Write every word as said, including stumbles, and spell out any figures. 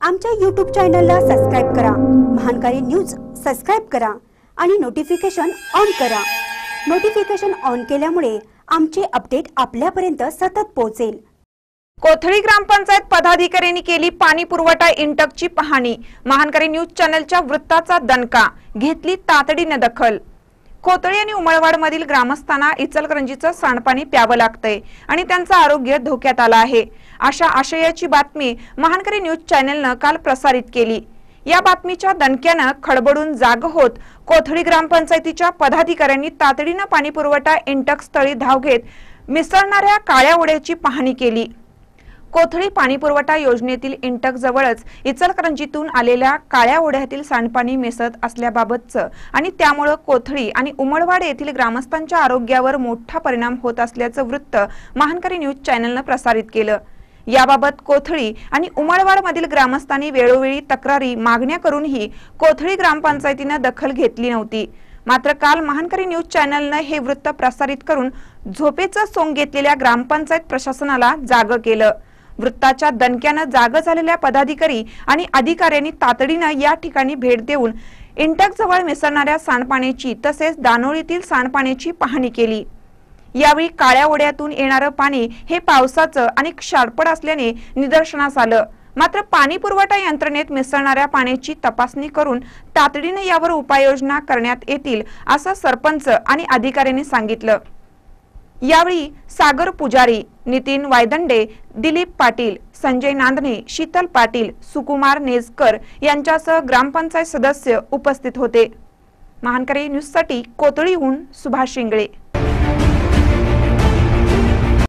आमच्या यूट्यूब चॅनलला सबस्क्राइब करा, महानकारी न्यूज सबस्क्राइब करा आणि नोटिफिकेशन ऑन करा। नोटिफिकेशन ऑन केल्यामुळे आमचे अपडेट आपल्यापर्यंत सतत पोहोचेल। कोथळी ग्रामपंचायत पदाधिकाऱ्यांनी केली पाणी पुरवठा इंटकची पाहणी। महानकारी न्यूज चॅनलच्या वृत्ताचा दणका, घेतली तातडीने दखल। कोथळी आणि उमळवाड मधील ग्रामस्थांना इचलकरंजीचं सांडपाणी प्यावं लागतंय आणि त्यांचं आरोग्य धोक्यात आलं आहे, अशा आशयाची बातमी महानकारी न्यूज चॅनलनं काल प्रसारित केली। या बातमीच्या दणक्यानं खडबडून जाग होत कोथळी ग्रामपंचायतीच्या पदाधिकाऱ्यांनी तातडीनं पाणी पुरवठा इंटक स्थळी धाव घेत मिसळणाऱ्या काळ्या ओढ्याची पाहणी केली। कोथळी पाणीपुरवठा योजनेतील इंटक जवळच इचलकरंजीतून आलेल्या काळ्या ओढ्यातील सांडपाणी मिसळत असल्याबाबतचं आणि त्यामुळे कोथळी आणि उमळवाड येथील ग्रामस्थांच्या आरोग्यावर मोठा परिणाम होत असल्याचं वृत्त महानकारी न्यूज चॅनलनं प्रसारित केलं। याबाबत कोथळी आणि उमळवाड मधील ग्रामस्थांनी वेळोवेळी तक्रारी मागण्या करूनही कोथळी ग्रामपंचायतीने दखल घेतली नव्हती। मात्र काल महानकारी न्यूज चॅनलने हे वृत्त प्रसारित करून झोपेचं सोंग घेतलेल्या ग्रामपंचायत प्रशासनाला जागं केलं। वृत्ताच्या दणक्यानं जाग झालेल्या पदाधिकारी आणि अधिकाऱ्यांनी तातडीनं या ठिकाणी भेट देऊन इंटक जवळ मिसळणाऱ्या सांडपाण्याची तसेच दानोळीतील सांडपाण्याची पाहणी केली। यावेळी काळ्या ओढ्यातून येणारं पाणी हे पावसाचं आणि क्षारपड असल्याने निदर्शनास आलं। मात्र पाणी पुरवठा यंत्रणेत मिसळणाऱ्या पाण्याची तपासणी करून तातडीने यावर उपाययोजना करण्यात येतील, असं सरपंच आणि अधिकाऱ्यांनी सांगितलं। यावेळी सागर पुजारी, नितीन वायदंडे, दिलीप पाटील, संजय नांदणे, शीतल पाटील, सुकुमार नेजकर यांच्यासह ग्रामपंचायत सदस्य उपस्थित होते। महानकारी न्यूज साठी कोथळीहून सुभाष शिंगळे।